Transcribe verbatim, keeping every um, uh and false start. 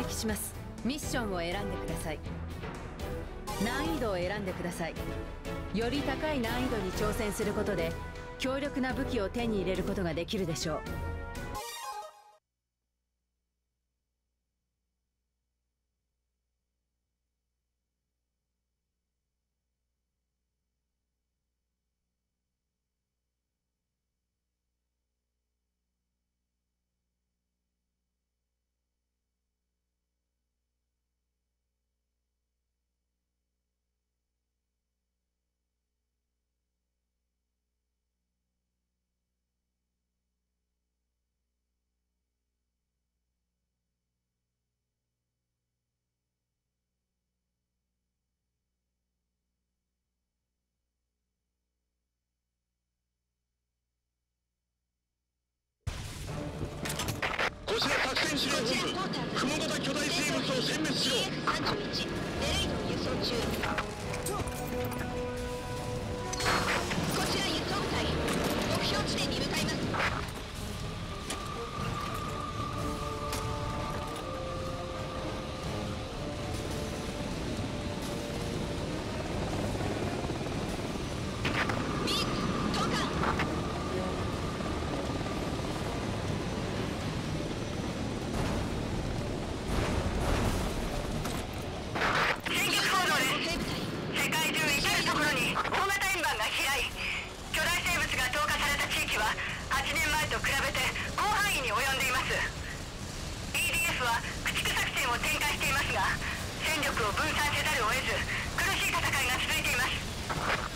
撃します。ミッションを選んでください。難易度を選んでください。より高い難易度に挑戦することで強力な武器を手に入れることができるでしょう。 こちら作戦指令本部、雲型巨大生物を殲滅しろ。 エーエスさんじゅういち デレイドを輸送中。こちら輸送部隊、目標地点に向かいます。はちねんまえと比べて広範囲に及んでいます。 イーディーエフ は駆逐作戦を展開していますが、戦力を分散せざるを得ず苦しい戦いが続いています。